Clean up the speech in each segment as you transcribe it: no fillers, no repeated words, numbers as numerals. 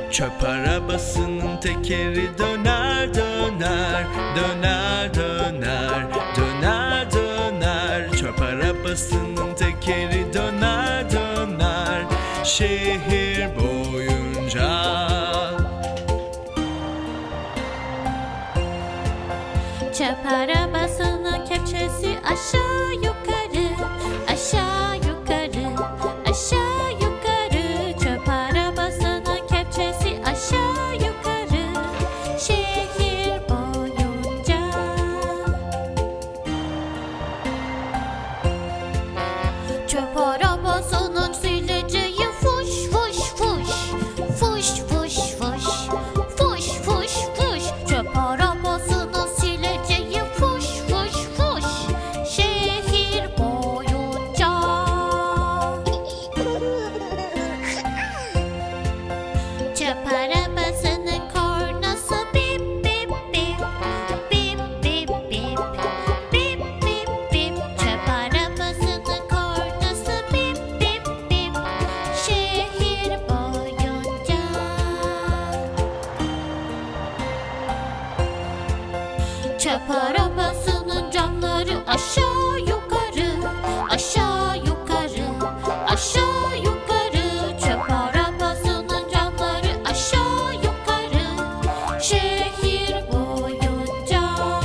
Çöp arabasının tekeri döner döner, döner döner, döner döner. Çöp arabasının tekeri döner döner, şehir boyunca. Çöp arabasının kepçesi aşağı yukarı, aşağı yukarı, aşağı yukarı. Çöp arabasının kepçesi aşağı yukarı, şehir boyunca. Çöp arabasının sileceği fuş fuş fuş, fuş fuş fuş, fuş fuş fuş. Çöp arabasının sileceği fuş fuş fuş, şehir boyunca. Çöp arabasının kornası bip bip bip, bip bip bip, bip bip bip. Çöp arabasının kornası bip bip bip, şehir boyunca. Çöp arabasının camları aşağı yukarı, aşağı yukarı, aşağı yukarı. Çöp arabasının camları aşağı yukarı, şehir boyunca.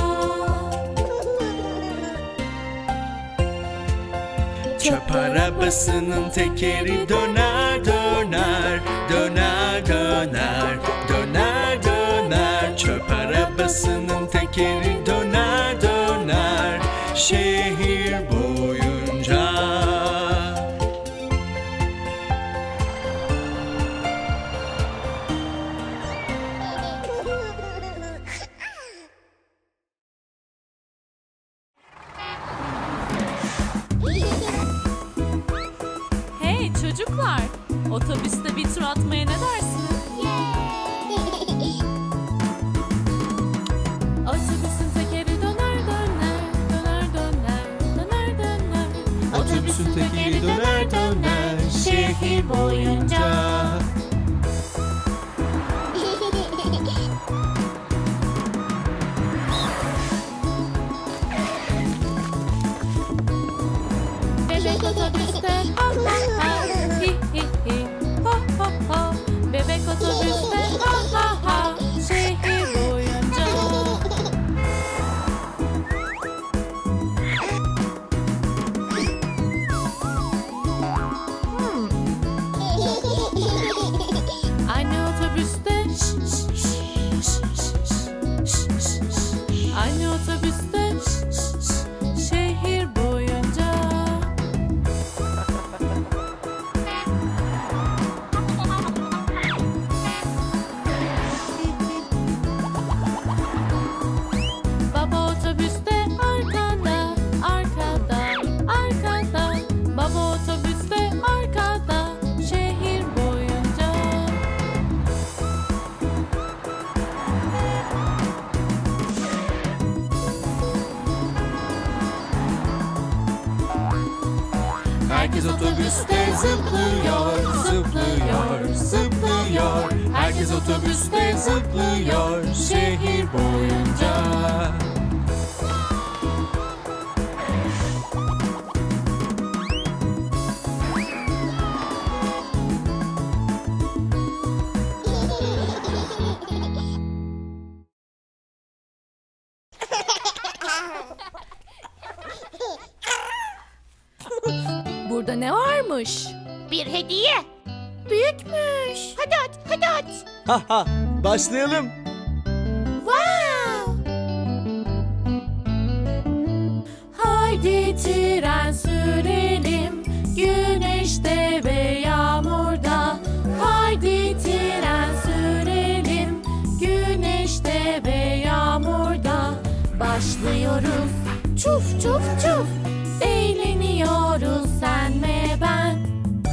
Çöp arabasının tekeri döner döner, döner döner, döner döner. Çöp arabasının tekeri döner döner, şehir boyunca. Hey çocuklar, otobüste bir tur atmaya ne dersiniz? Otobüsün tekeri döner döner, döner döner, döner döner. Otobüsün tekeri döner döner, şehir boyunca. Bebek otobüste ha ha ha, hi hi hi, ho ho ho. Bebek otobüste ha ha ha, şehir boyunca. Aynı otobüste aynı otobüste şehir boyunca. Baba otobüste arkada, arkada, arkada. Baba otobüste arkada, şehir boyunca. Herkes otobüste zıplıyor, zıplıyor, zıplıyor. Herkes otobüste zıplıyor, şehir boyunca. Burada ne varmış? Bir hediye. Büyükmüş. Hadi aç, hadi aç. Haha, başlayalım. Wow! Haydi tren sürelim, güneşte ve yağmurda. Haydi tren sürelim, güneşte ve yağmurda. Başlıyoruz, çuf çuf çuf. Eğleniyoruz sen ve ben.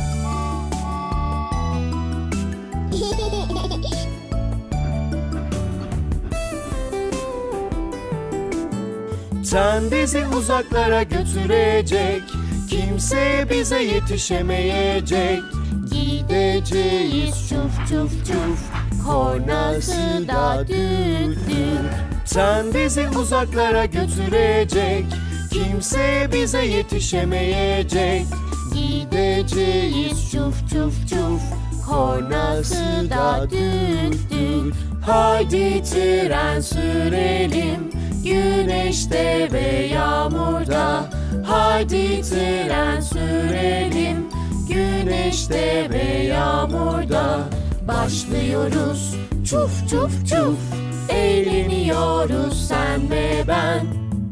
Tren bizi uzaklara götürecek, kimse bize yetişemeyecek. Gideceğiz çuf çuf çuf, kornası da düt düt. Tren bizi uzaklara götürecek, kimse bize yetişemeyecek. Gideceğiz çuf çuf çuf, kornası da düt düt. Haydi tren sürelim, güneşte ve yağmurda. Haydi tren sürelim, güneşte ve yağmurda. Başlıyoruz çuf çuf çuf, eğleniyoruz sen ve ben.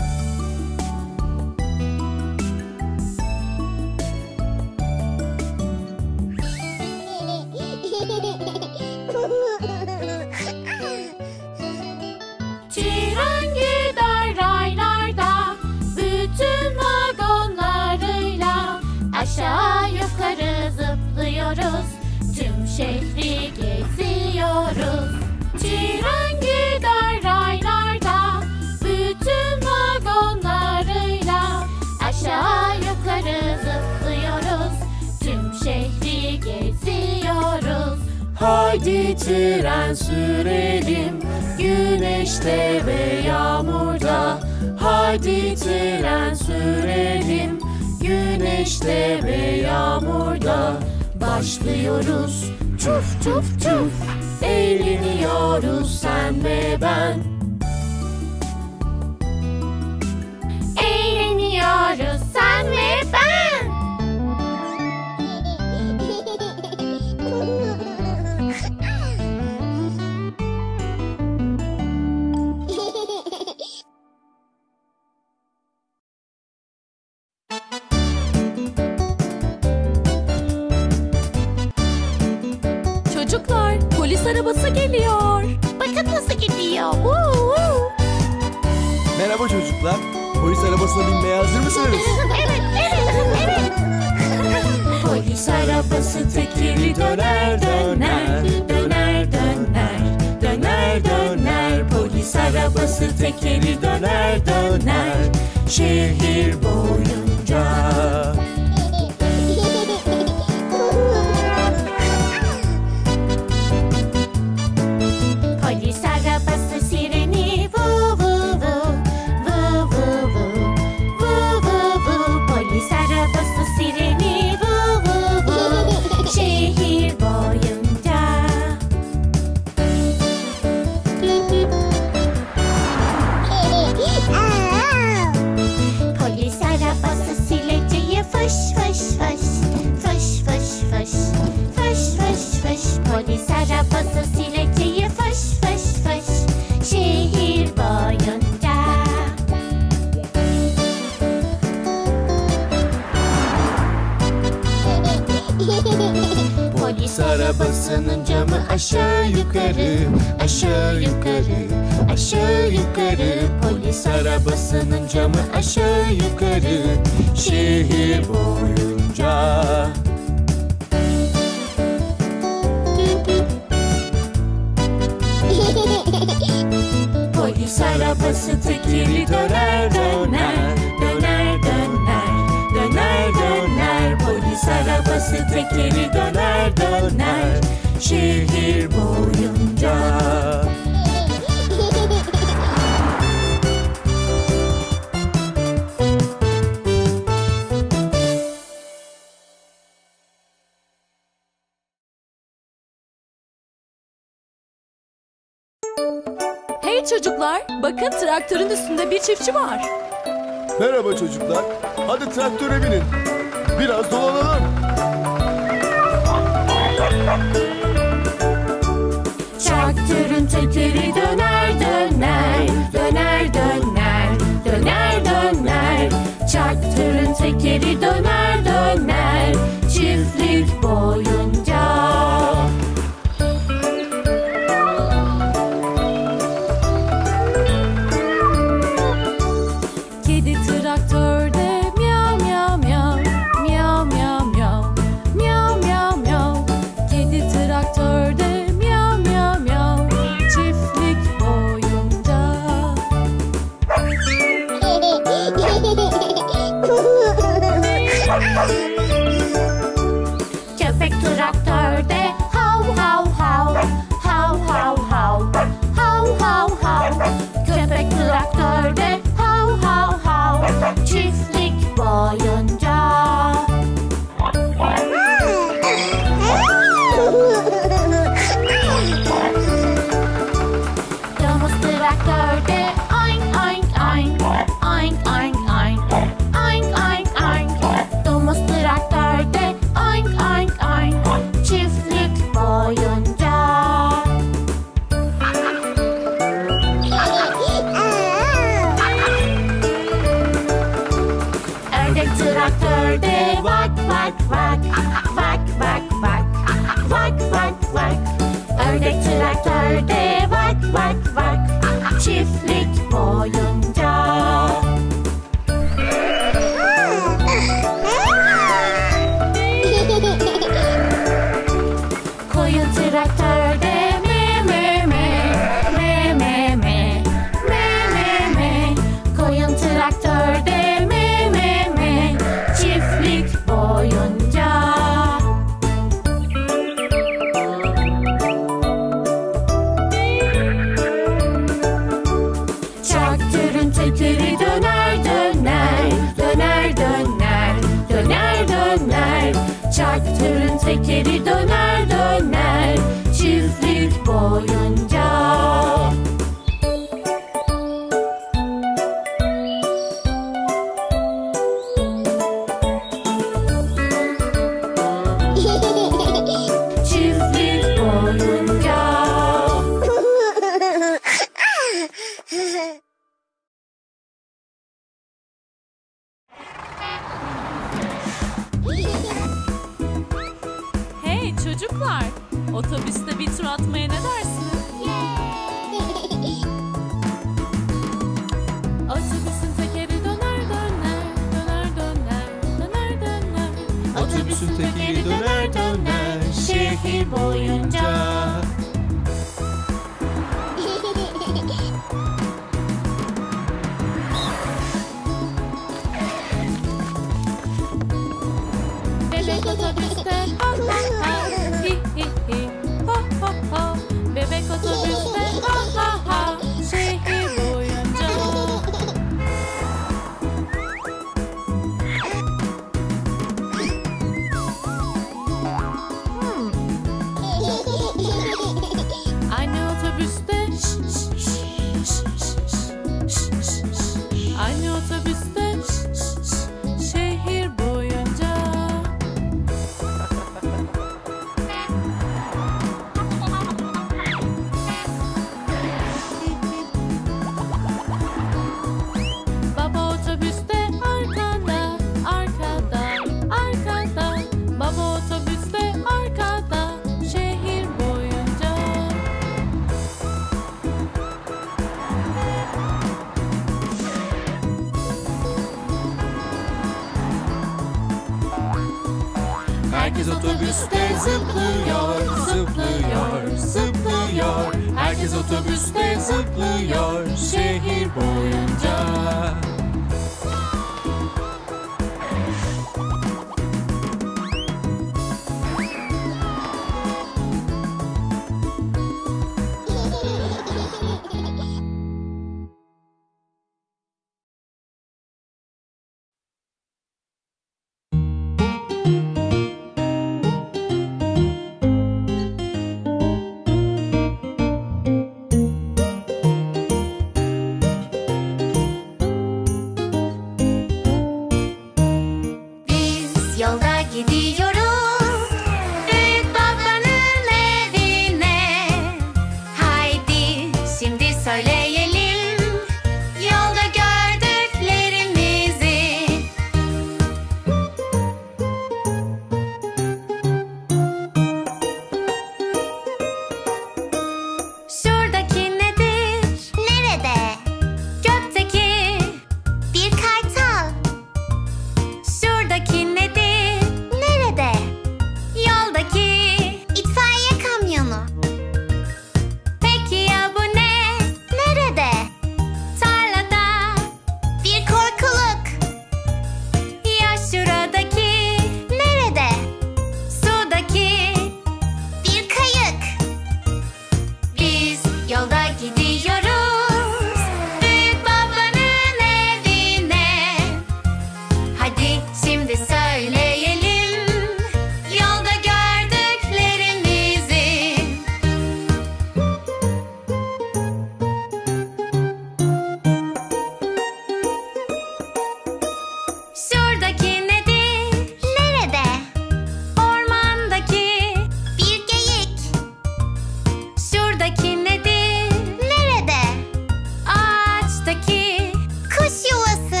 Tren gider raylarda, bütün vagonlarıyla. Aşağı yukarı zıplıyoruz, tüm şehri geziyoruz. Tren gider raylarda, bütün vagonlarıyla. Aşağı yukarı zıplıyoruz, tüm şehri geziyoruz. Haydi tren sürelim, güneşte ve yağmurda. Haydi tren sürelim, güneşte ve yağmurda. Başlıyoruz çuf çuf çuf, eğleniyoruz sen ve ben. Eğleniyoruz sen ve ben. Çocuklar, polis arabası geliyor. Bakın nasıl gidiyor. Merhaba çocuklar, polis arabasına binmeye hazır mısınız? Evet, evet, evet. Polis arabası tekeri döner döner, döner döner, döner döner. Polis arabası tekeri döner döner, şehir boyunca. Polis arabası sireni vu vu vu, vu vu vu, vu vu vu. Polis arabası sireni vu vu vu, şehir boyunca. Polis arabası sileceği fış fış fış, fış fış fış, fış fış fış. Polis arabası sileceği fış fış fış, şehir boyunca. Polis arabasının camı aşağı yukarı, aşağı yukarı, aşağı yukarı. Polis arabasının camı aşağı yukarı, şehir boyunca. Polis arabası tekeri döner döner, döner döner, döner döner. Polis arabası tekeri döner döner, şehir boyunca. Hey çocuklar, bakın traktörün üstünde bir çiftçi var. Merhaba çocuklar, hadi traktöre binin. Biraz dolanalım. Traktörün tekeri döner döner, döner döner, döner döner. Traktörün tekeri döner döner, çiftlik boyunca. Kedi traktörde miyav miyav miyav, miyav miyav miyav, miyav miyav miyav. Kedi traktörde miyav miyav miyav, çiftlik boyunca. Köpek traktörde hav hav hav, hav vak. Vak vak vak. Vak vak vak. Ördek traktörde vak vak vak. Çiftlik boyunca. Koyun traktörde me me me. Me me me. Me me me. Koyun traktörde me me me. Çiftlik boyunca. Traktörün tekeri döner döner. Döner döner. Döner döner. Traktörün tekeri döner döner. Çiftlik boyunca. Çiftlik boyunca. Hey çocuklar, otobüste bir tur atmaya ne dersiniz? Otobüsün tekeri döner döner, döner döner, döner döner. Otobüsün tekeri döner döner şehir boyunca. Bebek otobüste ha ha ha, hi hi hi, ho ho ho. Bebek otobüste ha ha ha, şehir boyunca. Anne otobüste anne otobüste şehir boyunca. Baba otobüste arkada, arkada, arkada. Baba otobüste arkada, şehir boyunca. Herkes otobüste zıplıyor, zıplıyor, zıplıyor. Herkes otobüste zıplıyor şehir boyunca. Biz yolda gidiyoruz büyük babanın evine. Haydi şimdi söyle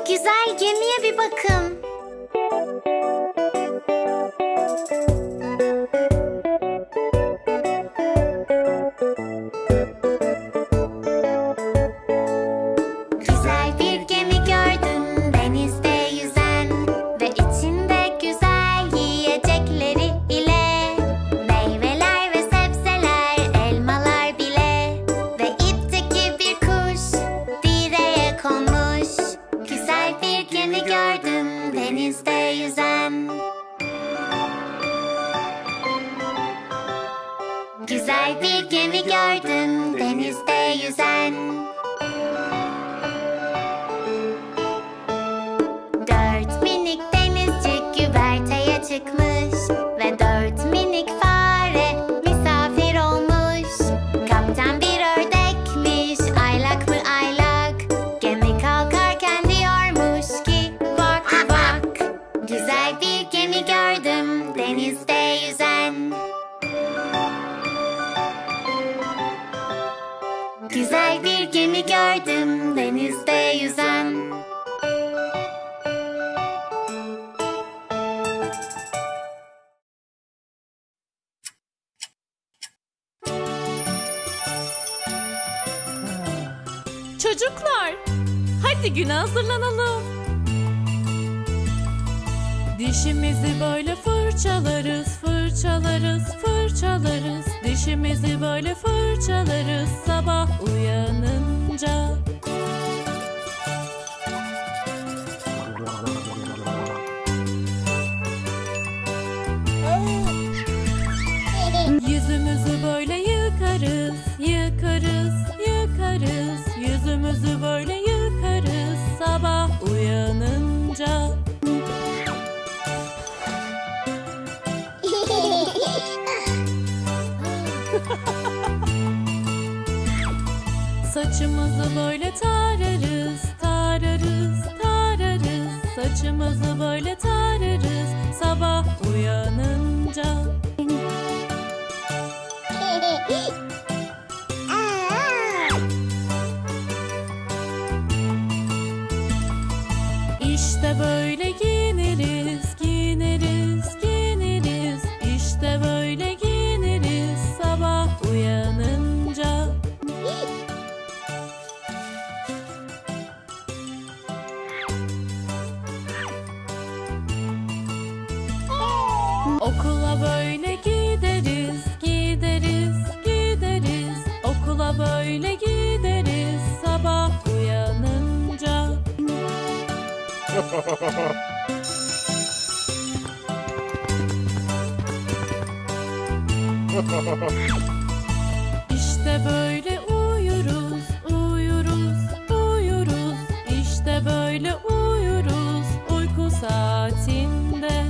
güzel gemiye bir bakın. Güzel bir gemi gördüm denizde yüzen ve içinde güzel yiyecekleri ile meyveler ve sebzeler, elmalar bile ve ipteki bir kuş direğe konmuş. Güzel bir gemi gördüm denizde yüzen. Güzel bir gemi gördüm denizde yüzen. Dört minik denizci güverteye çıkmış ve dört minik fare misafir olmuş. Kaptan bir ördekmiş, aylak mı aylak, gemi kalkarken diyormuş ki vak vak. Güzel bir gemi gördüm denizde yüzen. Güzel bir gemi gördüm denizde yüzen. Çocuklar, hadi güne hazırlanalım. Dişimizi böyle fırçalarız, fırçalarız, fırçalarız. Dişimizi böyle fırçalarız sabah uyanınca. Yüzümüzü böyle yıkarız, yıkarız, yıkarız. Yüzümüzü böyle yıkarız sabah uyanınca. Saçımızı böyle tararız, tararız, tararız. Saçımızı böyle tararız sabah uyanınca. İşte böyle giyiniriz, giyiniriz, giyiniriz. İşte böyle giyiniriz sabah uyanınca. Okula böyle gideriz, gideriz, gideriz. Okula böyle gideriz sabah uyanınca. İşte böyle uyuruz, uyuruz, uyuruz. İşte böyle uyuruz uyku saatinde.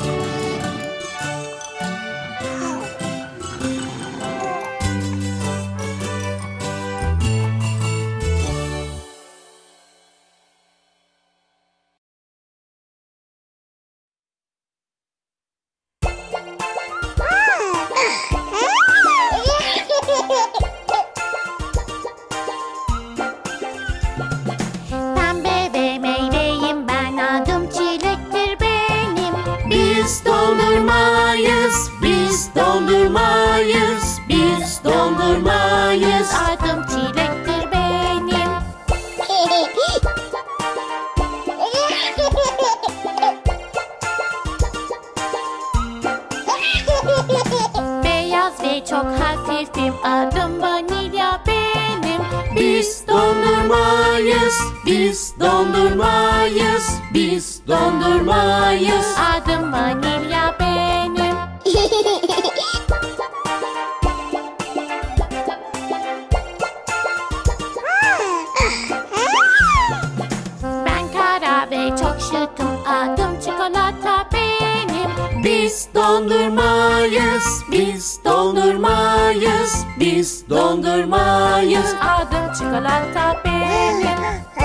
Pembe ve meyveyim ben, adım çilektir benim. Biz dondurmayız, biz dondurmayız, biz dondurmayız. Adım çilektir benim. Beyaz ve çok hafifim, adım vanilya benim. Biz dondurmayız, biz dondurmayız, biz dondurmayız. Adım vanilya benim. Ben kara ve çok şıkım, adım çikolata benim. Biz dondurmayız, biz dondurmayız, biz dondurmayız. Adım çikolata benim.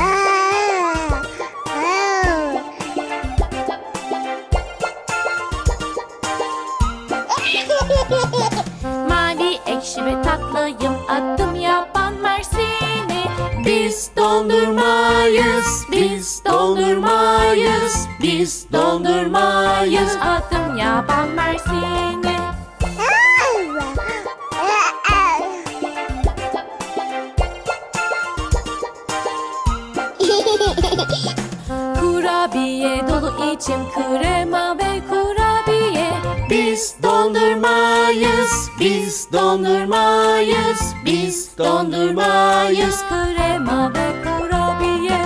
Mavi, ekşi ve tatlıyım, adım yaban mersini. Biz dondurmayız, biz dondurmayız. dondurmayız, biz dondurmayız. Adım yaban mersini. Kurabiye dolu içim, krema ve kurabiye. Biz dondurmayız, biz dondurmayız, biz dondurmayız. Krema ve kurabiye.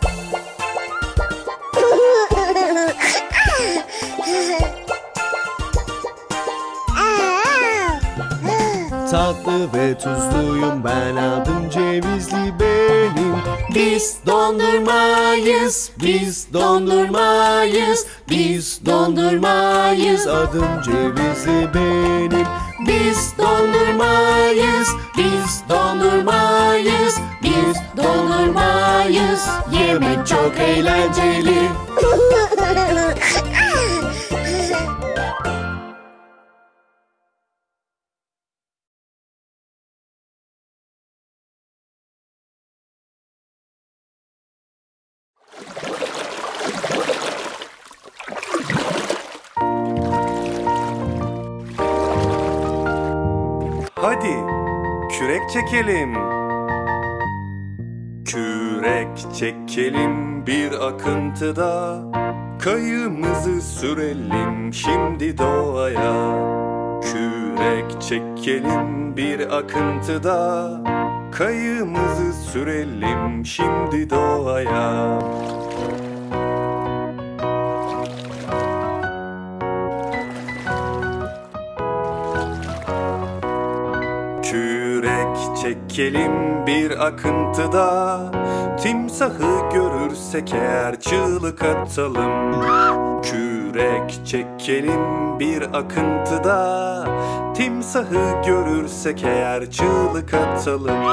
Tatlı ve tuzluyum ben, adım cevizli benim. Biz dondurmayız, biz dondurmayız, biz dondurmayız. Adım cevizli benim. Biz dondurmayız, biz dondurmayız, biz dondurmayız. Yemek çok eğlenceli. Hadi kürek çekelim. Kürek çekelim bir akıntıda. Kayığımızı sürelim şimdi doğaya. Kürek çekelim bir akıntıda. Kayığımızı sürelim şimdi doğaya. Kürek çekelim bir akıntıda. Timsahı görürsek eğer çığlık atalım. Kürek çekelim bir akıntıda. Timsahı görürsek eğer çığlık atalım.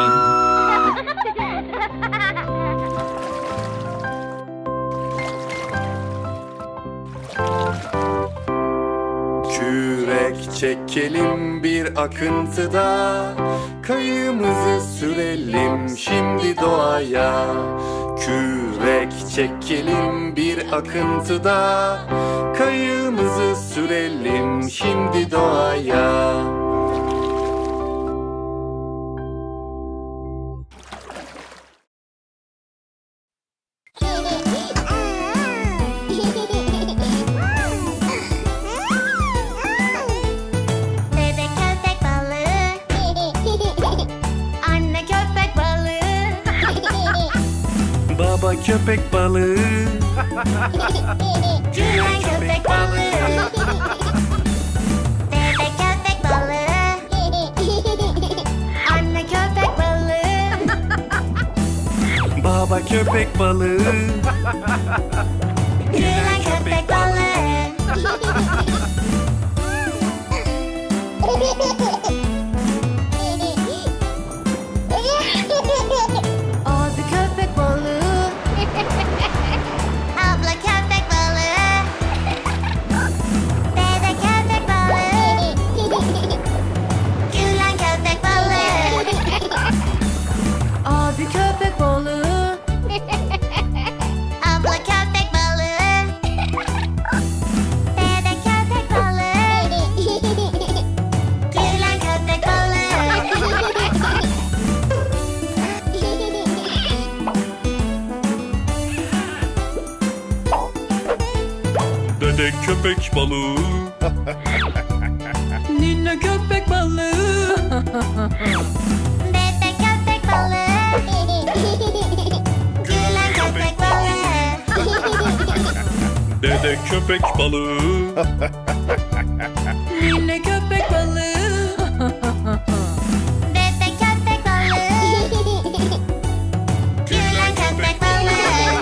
Kürek çekelim bir akıntıda. Kayığımızı sürelim şimdi doğaya. Kürek çekelim bir akıntıda. Kayığımızı sürelim şimdi doğaya. Baba köpek balığı. Gülen köpek balığı. Dede köpek balığı. Anne köpek balığı. Baba köpek balığı. Gülen köpek balığı. Abi köpek balığı. Abla köpek balığı. Dede köpek balığı. Gülen köpek balığı. Abi köpek balığı. Abla köpek balığı. Dede köpek balığı. Gülen köpek balığı. Dede köpek balığı. Nine köpek balığı. Dede köpek balığı. Gülen köpek balığı. Dede köpek balığı. Nine köpek balığı. Dede köpek balığı. Gülen köpek balığı.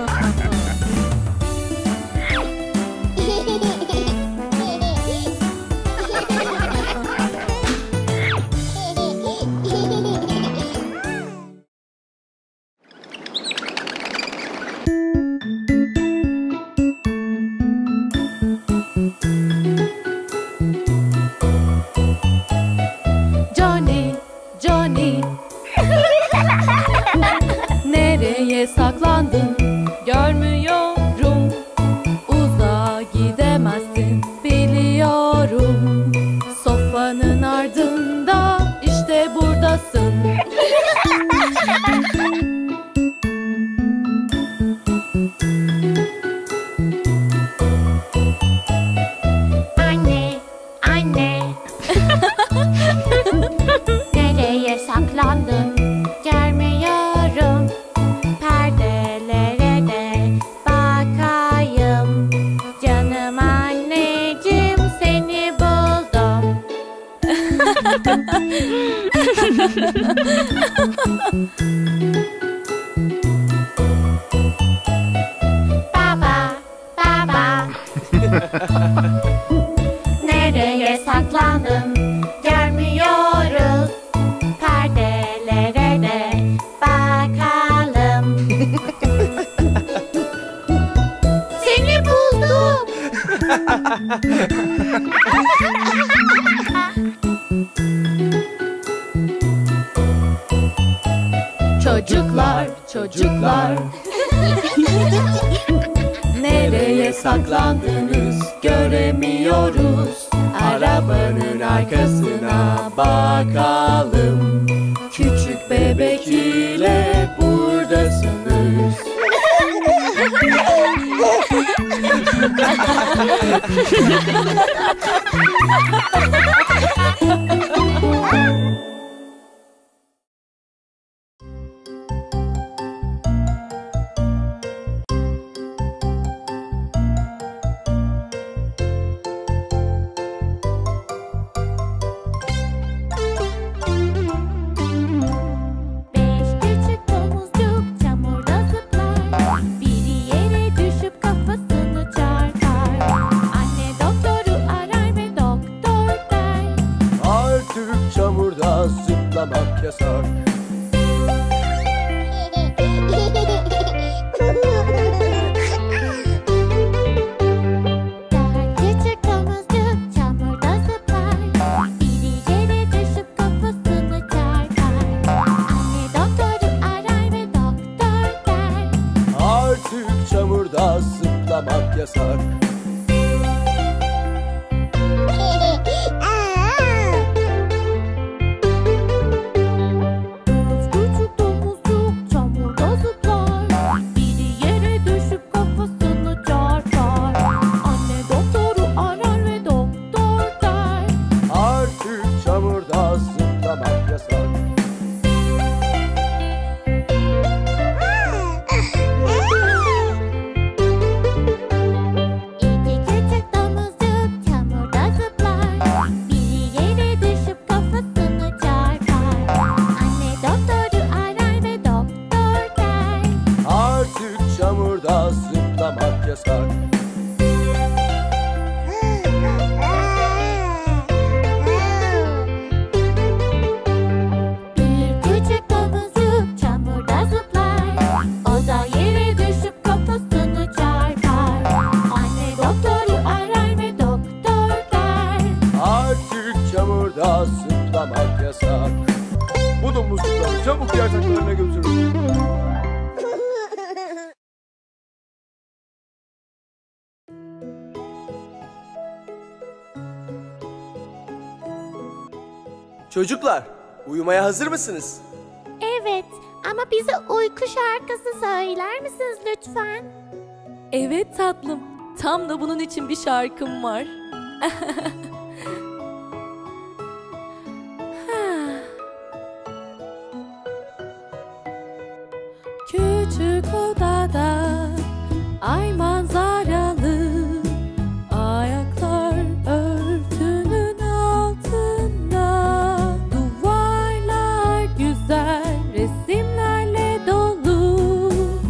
Johnny, Johnny. Nereye saklandın? Görmüyor Baba, baba. Nereye saklandın? Görmüyoruz. Perdelere de bakalım. Seni buldum. Çocuklar, çocuklar. Nereye saklandınız göremiyoruz. Arabanın arkasına bakalım. Küçük bebek ile buradasınız. Beş küçük domuzcuk çamurda zıplar. Biri yere düşüp kafasını çarpar. Anne doktoru arar ve doktor der. Artık çamurda zıplamak yasak. Dört küçük domuzcuk çamurda zıplar. Biri yere düşüp kafasını çarpar. Anne doktoru arar ve doktor der. Artık çamurda zıplamak yasak. Üç küçük domuzcuk çamurda zıplar. Biri yere düşüp kafasını çarpar. Anne doktoru arar ve doktor der. Artık çamurda zıplamak yasak. İki küçük domuzcuk çamurda zıplar. Biri yere düşüp kafasını çarpar. Anne doktoru arar ve doktor der. Artık çamurda zıplamak yasak. Bir küçük domuzcuk çamurda zıplar. O da yere düşüp kafasını çarpar. Anne doktoru arar ve doktor der. Artık çamurda zıplamak yasak. Bu domuzcukları çabuk yataklarına götürün. Çocuklar, uyumaya hazır mısınız? Evet ama bize uyku şarkısı söyler misiniz lütfen? Evet tatlım. Tam da bunun için bir şarkım var. Küçük odada ay manzaralı, ayaklar örtünün altında, duvarlar güzel resimlerle dolu.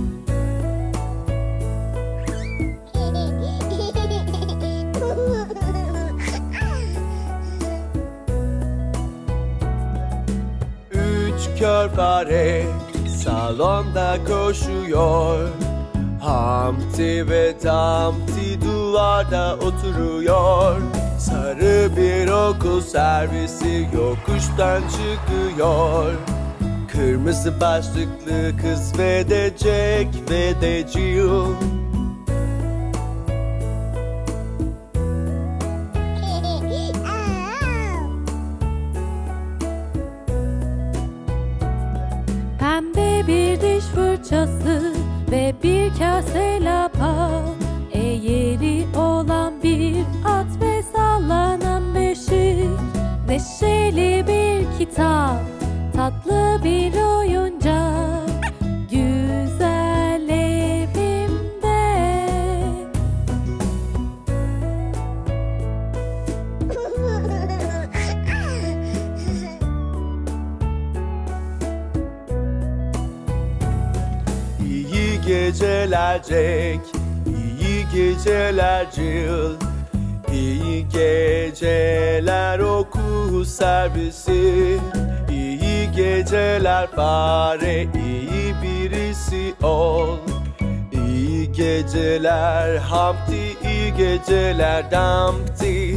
Üç kör fare salonda koşuyor. Humpty ve Dumpty duvarda oturuyor. Sarı bir okul servisi yokuştan çıkıyor. Kırmızı başlıklı kız ve de Jack ve de Jill. Pembe bir diş fırçası ve bir kase lapa, eğri olan bir at ve sallanan beşik, neşeli bir kitap, tatlı bir oyuncak, güzel evimde. geceler Jack, iyi geceler Jill, iyi geceler okul servisi, iyi geceler fare, iyi birisi ol. İyi geceler Humpty, iyi geceler Dumpty.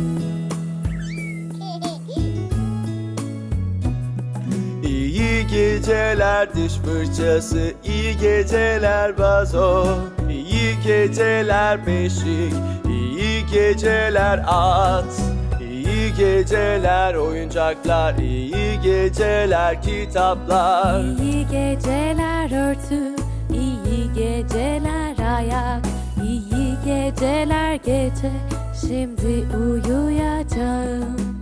İyi geceler diş fırçası, iyi geceler vazo, iyi geceler beşik, iyi geceler at, iyi geceler oyuncaklar, iyi geceler kitaplar. İyi geceler örtü, iyi geceler ayak, iyi geceler gece, şimdi uyuyacağım.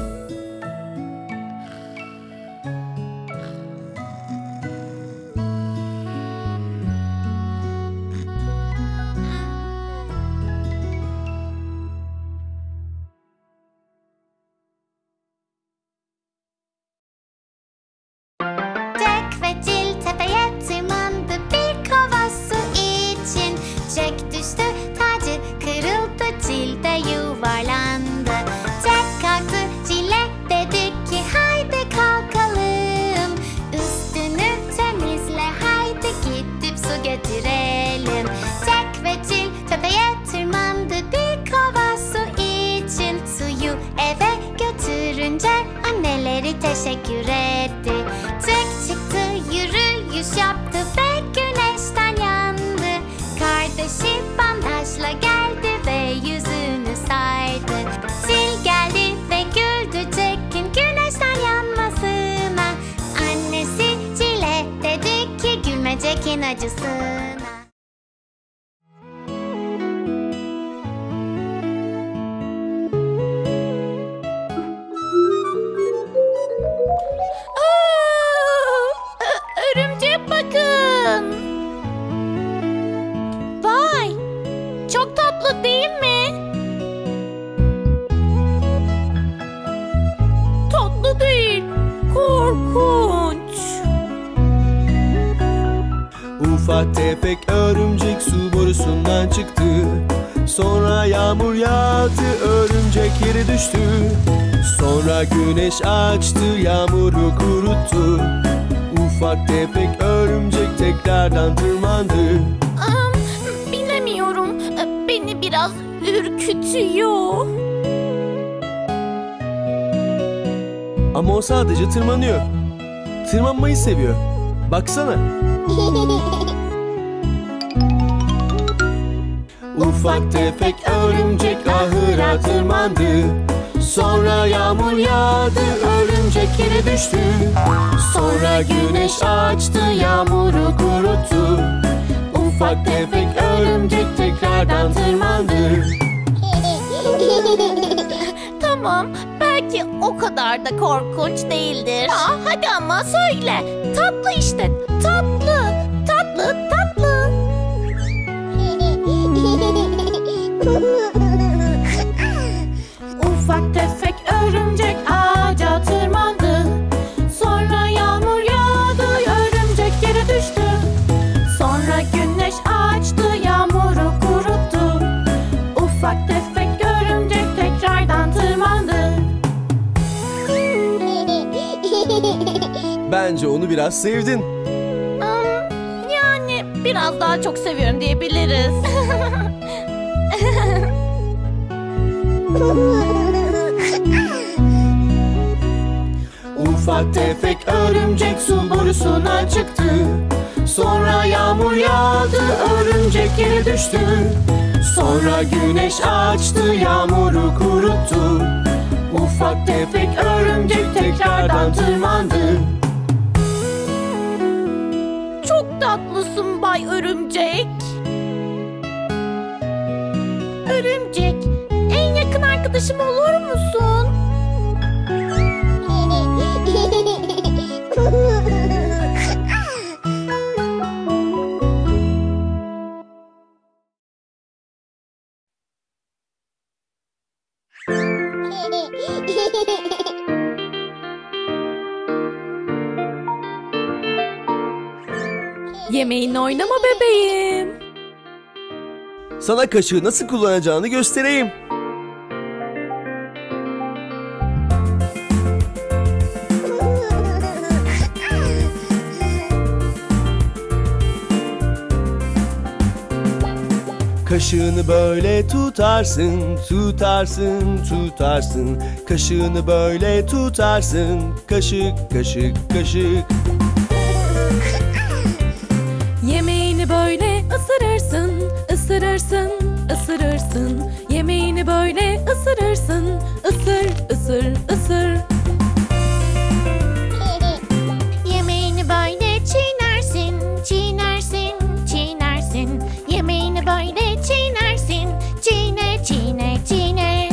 Jack ve Jill tepeye tırmandı bir kova su için. Jack düştü, tacı kırıldı, Jill de yuvarlandı. Jack kalktı, Jill'e dedi ki haydi kalkalım. Üstünü temizle, haydi gidip su getirelim. Jack ve Jill tepeye tırmandı bir kova su için. Suyu eve götürünce anneleri teşekkür etti. Jack çıktı, yürüyüş yaptı ve güneşten yandı. Kardeşi bandajla geldi ve yüzünü saydı. Jill geldi ve güldü Jack'in güneşten yanmasına. Annesi Jill'e dedi ki gülme Jack'in acısına. Örümceğe bakın. Vay, çok tatlı değil mi? Tatlı değil, korkunç. Ufak tefek örümcek su borusundan çıktı. Sonra yağmur yağdı, örümcek yere düştü. Sonra güneş açtı, yağmuru kuruttu. Ufak tefek örümcek tekrardan tırmandı. Bilemiyorum, beni biraz ürkütüyor. Ama o sadece tırmanıyor. Tırmanmayı seviyor. Baksana. Ufak tefek örümcek ahıra tırmandı. Sonra yağmur yağdı, örümcek yere düştü. Sonra güneş açtı, yağmuru kuruttu. Ufak tefek örümcek tekrardan tırmandı. Tamam, belki o kadar da korkunç değildir. Ya hadi ama söyle. Tatlı işte, tatlı, tatlı, tatlı. Ufak tefek örümcek ağaca tırmandı. Sonra yağmur yağdı, örümcek yere düştü. Sonra güneş açtı, yağmuru kuruttu. Ufak tefek örümcek tekrardan tırmandı. Bence onu biraz sevdin. Yani biraz daha çok seviyorum diyebiliriz. Ufak tefek örümcek su borusundan çıktı. Sonra yağmur yağdı, örümcek yere düştü. Sonra güneş açtı, yağmuru kuruttu. Ufak tefek örümcek tekrardan tırmandı. Çok tatlısın Bay Örümcek. Örümcek, en yakın arkadaşım olur musun? Yemeğinle oynama bebeğim. Sana kaşığı nasıl kullanacağını göstereyim. Kaşığını böyle tutarsın, tutarsın, tutarsın. Kaşığını böyle tutarsın. Kaşık, kaşık, kaşık. Yemeğini böyle ısırırsın, ısırırsın, ısırırsın. Yemeğini böyle ısırırsın, ısır, ısır, ısır. Yemeğini böyle çiğnersin, çiğnersin, çiğnersin. Yemeğini böyle çiğnersin, çiğne, çiğne, çiğne.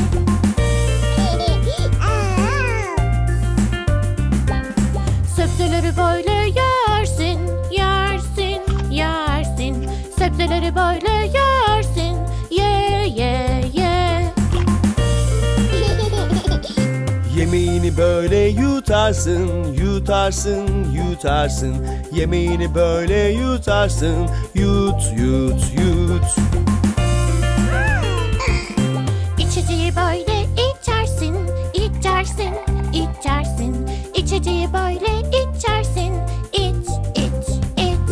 Sebzeleri böyle yersin, yersin, yersin. Sebzeleri böyle yersin, ye, ye, ye. Yemeğini böyle yutarsın, yutarsın, yutarsın. Yemeğini böyle yutarsın, yut, yut, yut. İçeceği böyle içersin, içersin, içersin. İçeceği böyle içersin, iç, iç, iç.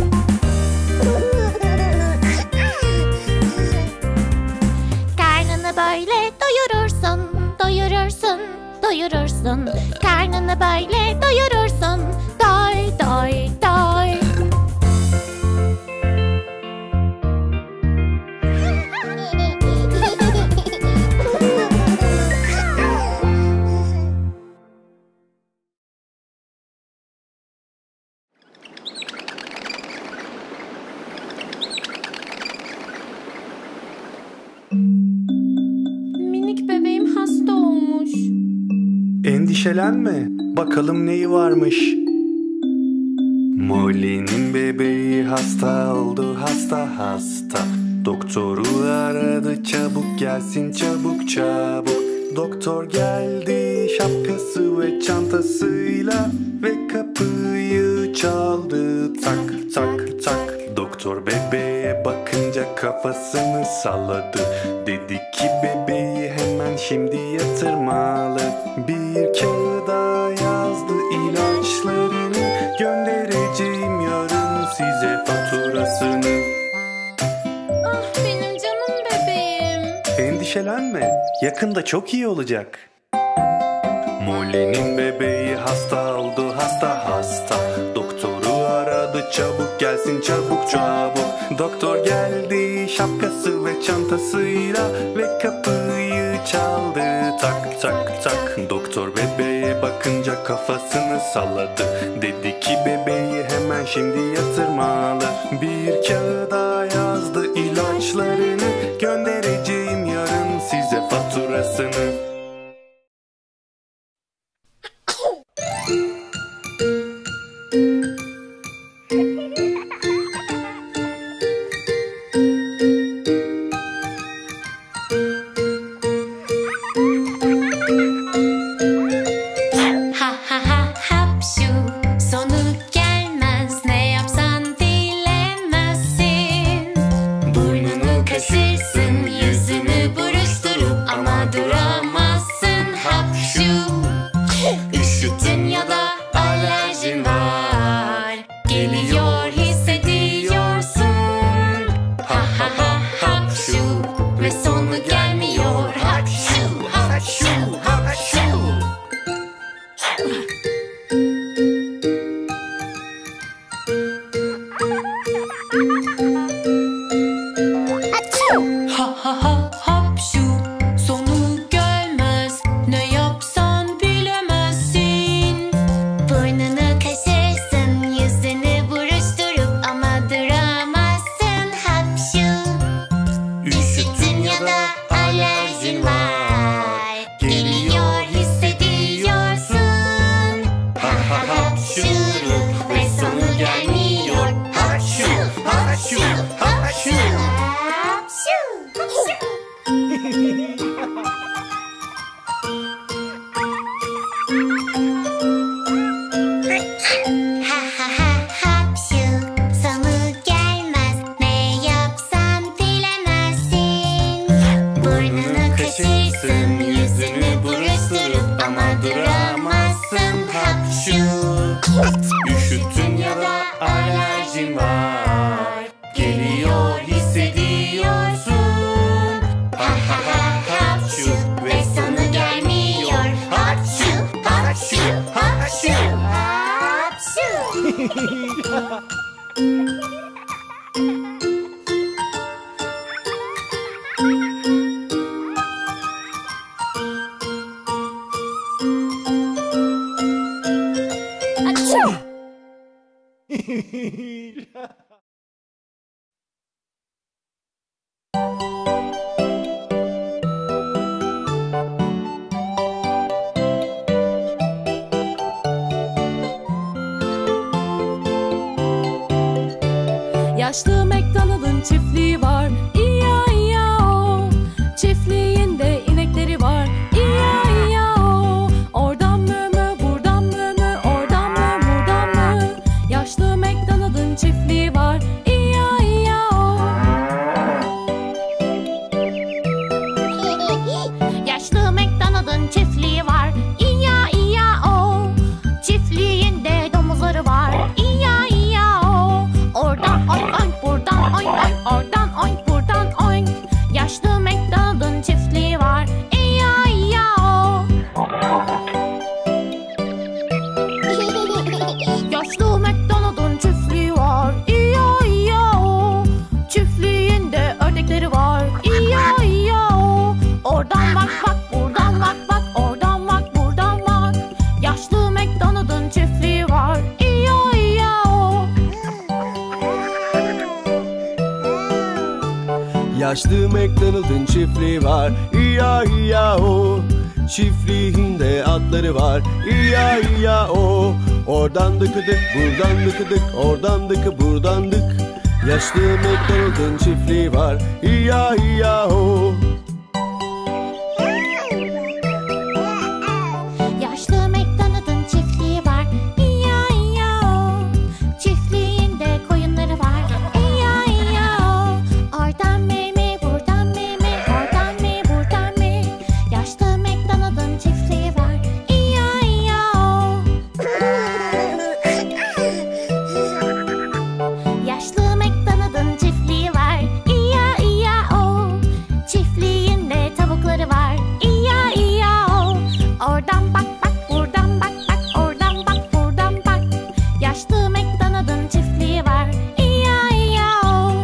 Karnını böyle doyurursun, doyurursun, doyurursun. Karnını böyle doyurursun, doy, doy, doy. Minik bebeğim hasta olmuş. Endişelenme, bakalım neyi varmış. Molly'nin bebeği hasta oldu, hasta hasta. Doktoru aradı, çabuk gelsin, çabuk çabuk. Doktor geldi şapkası ve çantasıyla ve kapıyı çaldı, tak tak tak. Doktor bebeğe bakınca kafasını salladı. Dedi ki bebeği hemen şimdi yatırmalı. Bir kağıda yazdı ilaçlarını. Göndereceğim yarın size faturasını. Ah benim canım bebeğim. Endişelenme, yakında çok iyi olacak. Molly'nin bebeği hasta oldu, hasta hasta. Doktoru aradı, çabuk gelsin, çabuk çabuk. Doktor geldi şapkası ve çantasıyla ve kapıyı çaldı, tak tak tak. Doktor bebeğe bakınca kafasını salladı. Dedi ki bebeği hemen şimdi yatırmalı. Bir kağıda yazdı ilaçlarını. Göndereceğim yarın size faturasını. Ha ha ha hapşu, sonu gelmez. Ne yapsan bilemezsin. Burnunu kaşırsın, yüzünü buruşturup ama duramazsın hapşu. Üşütün ya da alerjin var, geliyor Yaşlı McDonald'ın çiftliği var, İya-İya-O. Çiftliğinde inekleri var, İya-İya-O. Oradan mı mı, buradan mı mı, oradan mı, buradan mı? Yaşlı McDonald'ın çiftliği var, İya-İya-O. Yaşlı McDonald'ın çiftliği var, İya-İya-O. Çiftliğinde domuzları var, İya-İya-O. Oradan oink oink, buradan oink oink, oradan oink, buradan oink. Yaşlı McDonald'ın çiftliği var, İya-İya-O. Yaşlı McDonald'ın çiftliği var, İya-İya-O. Çiftliğinde ördekleri var, İya-İya-O. Oradan bak bak, buradan bak bak, oradan bak, buradan bak. Yaşlı McDonald'ın çiftliği var, İya-İya-O. Yaşlı McDonald'ın çiftliği var, İya-İya-O. Çiftliğinde atları var, İya-İya-O. Oradan dıkıdık, buradan dıkıdık, oradan dıkı, buradan dık. Yaşlı McDonald'ın çiftliği var, İya-İya-O. Yaşlı McDonald'ın çiftliği var, İya-İya-O. Çiftliğinde koyunları var, İya-İya-O. Oradan mı, buradan mı, oradan mı, buradan mı? Yaşlı McDonald'ın çiftliği var, İya-İya-O. Yaşlı McDonald'ın çiftliği var, İya-İya-O. Çiftliğinde tavukları var, İya-İya-O. Oradan bak bak, buradan bak bak, oradan bak, buradan bak. Yaşlı McDonald'ın çiftliği var, İya-İya-O.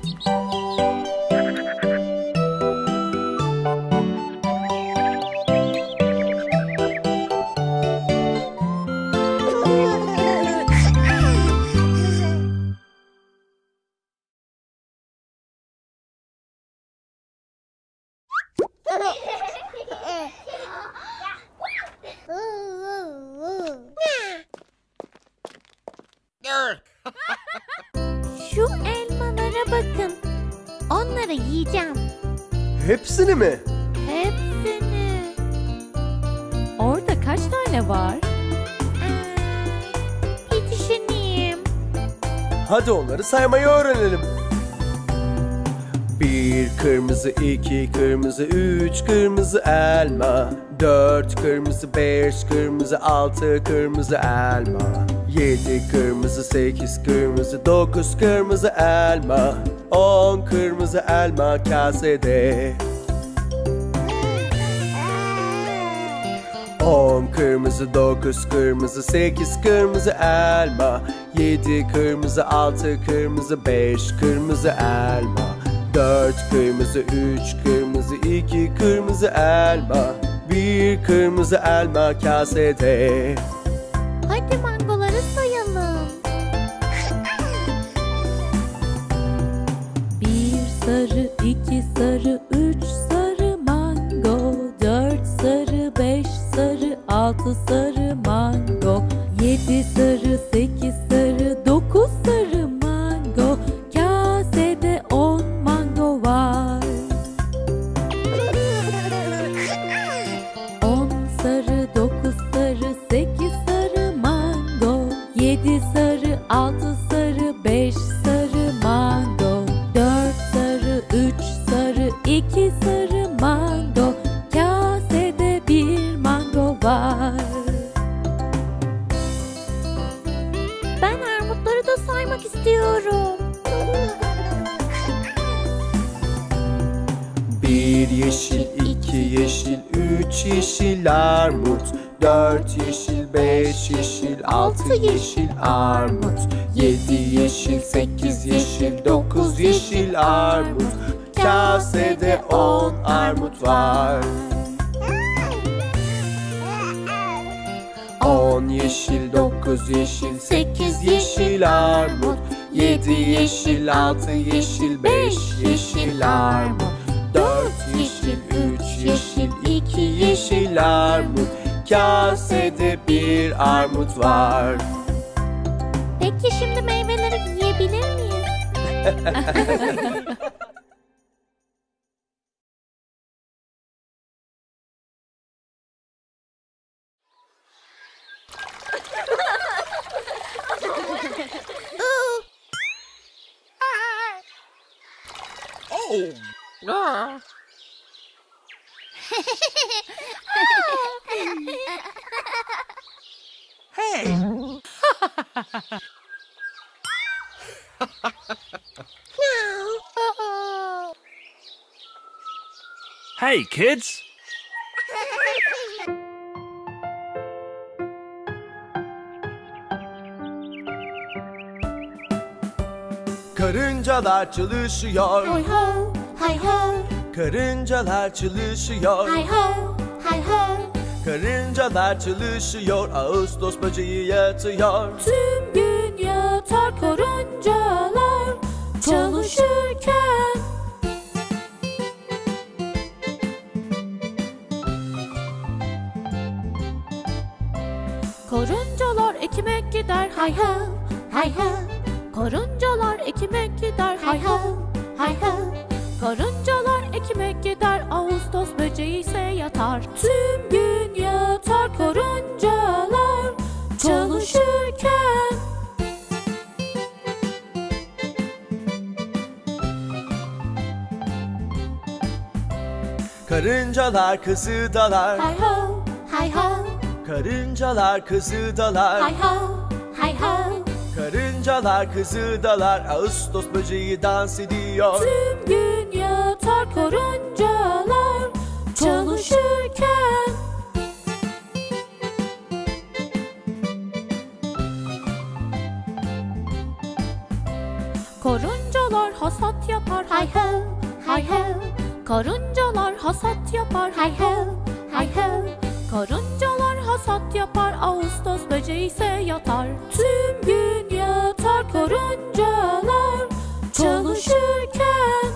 Şu elmalara bakın. Onları yiyeceğim. Hepsini mi? Hepsini. Orada kaç tane var? Bir düşüneyim. Hadi onları saymayı öğrenelim. 1 kırmızı, 2 kırmızı, 3 kırmızı elma, 4 kırmızı, 5 kırmızı, 6 kırmızı elma, 7 kırmızı, 8 kırmızı, 9 kırmızı elma, 10 kırmızı elma kasede. 10 kırmızı, 9 kırmızı, 8 kırmızı elma, 7 kırmızı, 6 kırmızı, 5 kırmızı elma, 4 kırmızı, 3 kırmızı, 2 kırmızı elma, 1 kırmızı elma kasede. Hadi mangoları sayalım. 1 sarı, 2 sarı, 3 sarı mango, 4 sarı, 5 sarı, 6 sarı mango, 7 sarı, 8 sarı, 9 sarı mango, kasede 10 mango var. 10 sarı, 9 sarı, 8 sarı mango, 7 sarı, 6 sarı, 5 sarı mango, 4 sarı, 3 sarı, 2 sarı mango, kasede 1 mango var. Ben armutları da saymak istiyorum. 1 yeşil, 2 yeşil, 3 yeşil armut, 4 yeşil, 5 yeşil, 6 yeşil armut. 7 yeşil, 8 yeşil, 9 yeşil armut. Kasede 10 armut var. 10 yeşil, 9 yeşil, 8 yeşil armut. 7 yeşil, 6 yeşil, 5 yeşil armut. 4 yeşil, 3 yeşil, 2 yeşil armut. Kasede 1 armut var. Peki şimdi meyveleri yiyebilir miyiz? Hey, kids! Karıncalar çalışıyor. Hay ho, hay ho, Karıncalar çalışıyor. hay ho, hay ho. Karıncalar çalışıyor. Ağustos böceği yatıyor. Tüm gün yatar karıncalar çalışırken. Karıncalar ekmek gider hay ho, hay ho. Karıncalar ekmek gider hay ho, hay ho. Karıncalar ekmek gider, Ağustos böceği ise yatar. Tüm gün yatar karıncalar çalışırken. Karıncalar kızıdalar. Hay ho, hay ho, Karıncalar kızıdalar. hay ho, hay ho. Karıncalar kızıdalar. Ağustos böceği dans ediyor. Tüm gün yatar karıncalar çalışırken. Karıncalar hasat yapar hay ho, hay ho. Karıncalar hasat yapar hay ho, hay ho. Karıncalar hasat yapar, Ağustos böceği ise yatar. Tüm gün yatar karıncalar çalışırken.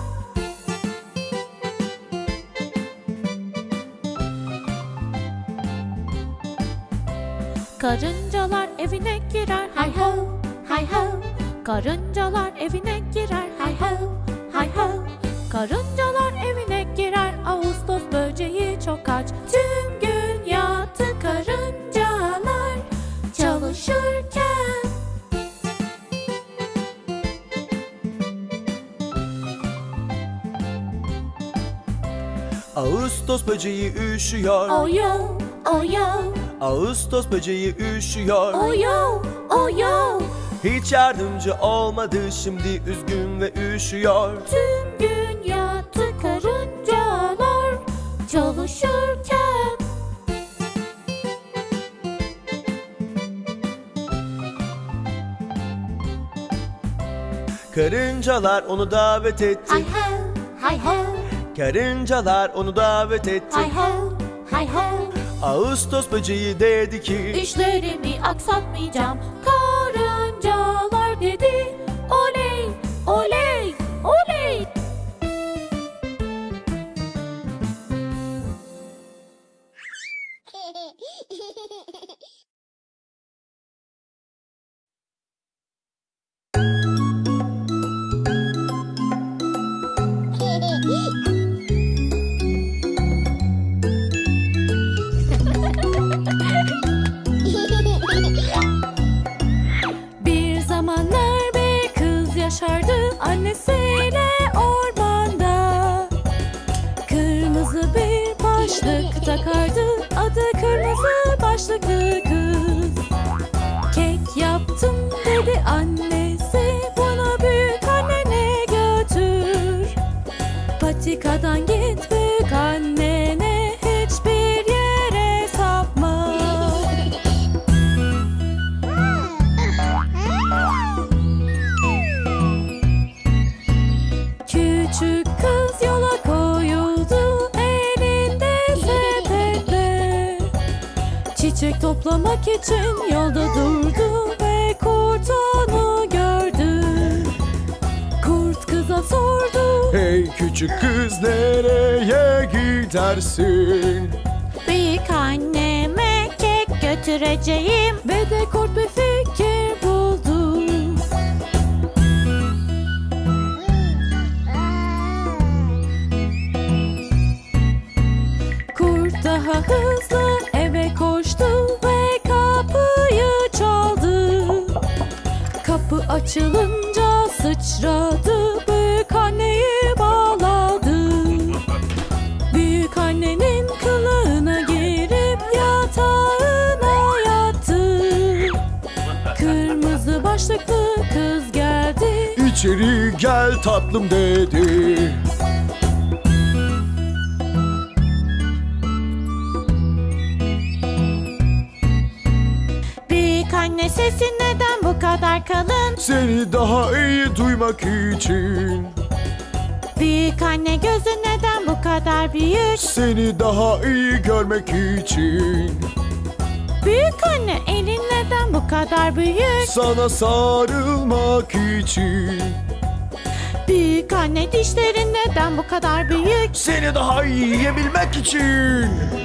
Karıncalar evine girer hay ho, hay ho. Karıncalar evine girer hay ho, hay ho. Karıncalar evine girer, Ağustos böceği çok aç. Tüm gün yattı karıncalar çalışırken. Ağustos böceği üşüyor. Oh yo, oh yo, Ağustos böceği üşüyor. oh yo, oh yo. Hiç yardımcı olmadı, şimdi üzgün ve üşüyor. Tüm gün yattı karıncalar çalışırken. Karıncalar onu davet etti. Hay ho, hay ho, Karıncalar onu davet etti. hay ho, hay ho. Ağustos böceği dedi ki İşlerimi aksatmayacağım, karıncalar dedi. Oley, oley, oley. Bir zamanlar bir kız yaşardı annesiyle ormanda. Kırmızı bir başlık takardı, adı kırmızı başlıklı kız. Kek yaptım dedi annesi, bunu büyük annene götür. Patikadan git büyük annene, hiçbir yere sapma. toplamak için yolda durdu ve kurt onu gördü. Kurt kıza sordu: Hey küçük kız, nereye gidersin? Büyük anneme kek götüreceğim. Ve de kurt bir fikir buldu. Kurt daha hızlı eve koştu ve kapıyı çaldı. Kapı açılınca sıçradı, büyük anneyi bağladı. Büyük annenin kılığına girip yatağına yattı. Kırmızı başlıklı kız geldi. İçeri gel tatlım dedi. Büyük anne, sesin neden bu kadar kalın? Seni daha iyi duymak için. Büyük anne, gözün neden bu kadar büyük? Seni daha iyi görmek için. Büyük anne, elin neden bu kadar büyük? Sana sarılmak için. Büyük anne, dişlerin neden bu kadar büyük? Seni daha iyi yiyebilmek için.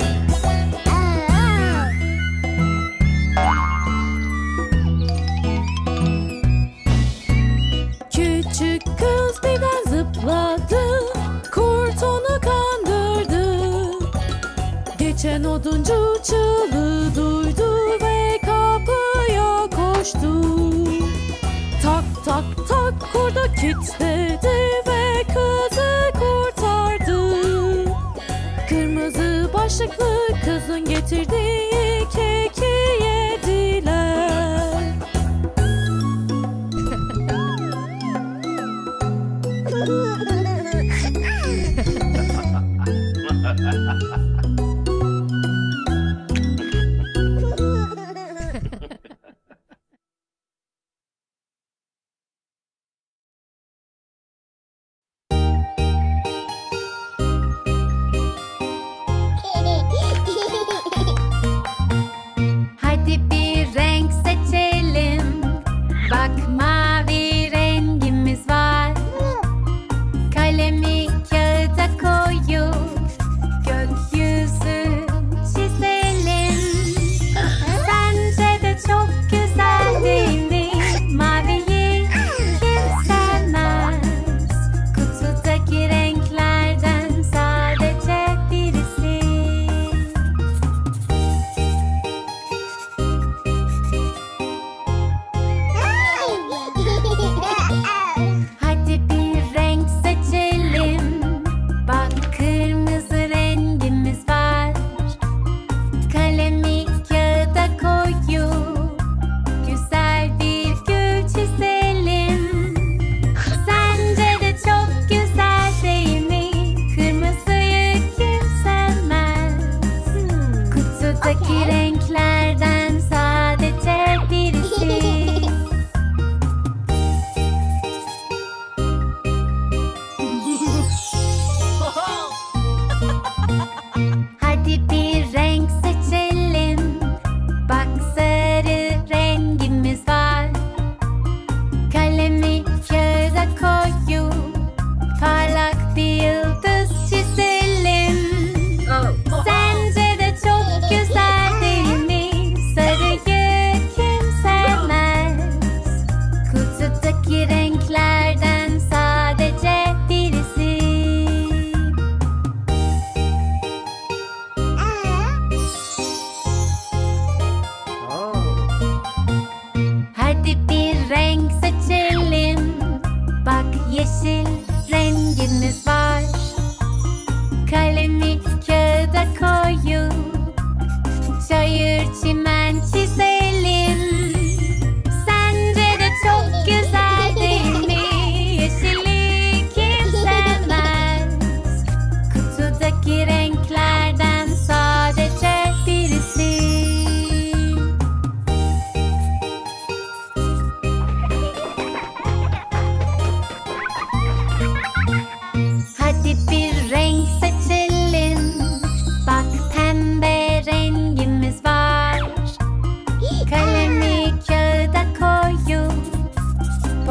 Küçük kız birden zıpladı. Kurt onu kandırdı. Geçen oduncu çığlığı duydu ve kapıya koştu. Tak tak tak kurdu kilitledi ve kızı kurtardı. Kırmızı başlıklı kızın getirdiği keki yediler.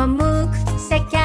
Pamuk, şeker